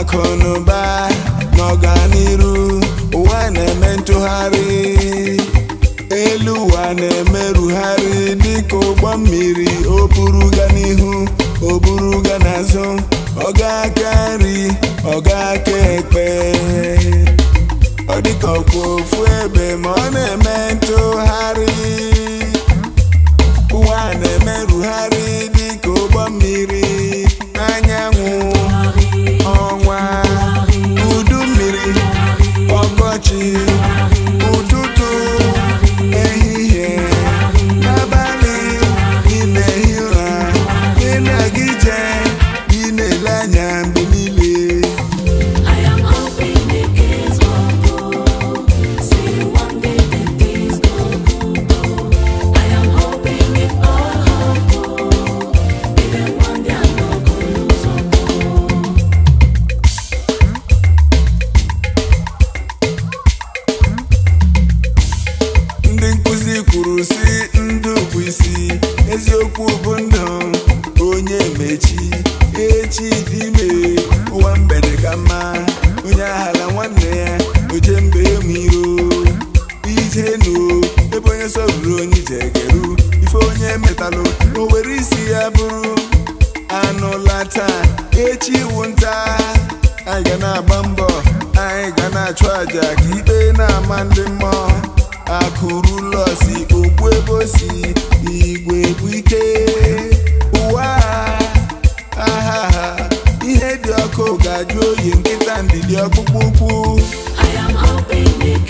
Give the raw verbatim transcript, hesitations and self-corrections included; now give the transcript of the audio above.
akụnụba n'ọganiru ụwa na-eme ntụgharị elu ụwa na-emerugharị dịka ụgbọ mmiri o buruga n'ihu o buruga n'azụ ọ ga-aka nri ọ ga-aka ekpe ọ dịka ọkwa ofu ebe ma ọ na-eme ntụgharị ụwa na-emerugharị dịka ụgbọ mmiri anyanwụ ọnwa udu mmiri ọkọchị ụtụtụ ehihie n'abalị ị na-ehi ụra ị na-aga ije ị na-ele anya mgbe niile. Ndị nkụzi kwuru si ndụ bụ isi eziokwu bụ ndụ onye mechi echi dị ime ụwa mgbede ka mma onye aghala nwanne ya oje mbe enwiro ije nu ebe onye sọruru onye ije geru ife onye metalụ o were isi ya bụrụ anụla taa echi iwu nta anyị ga na-agba mbọ anyị ga na-achụ aja ka ikpe na-ama ndị mmụọ akụrụ lọsi okwu ebe osi igwe bụ ike ụwa ahaha ihe dị ọkụ ga-ajụ oyi nkịta ndidi ọkpụkpụ ukwu. I am hoping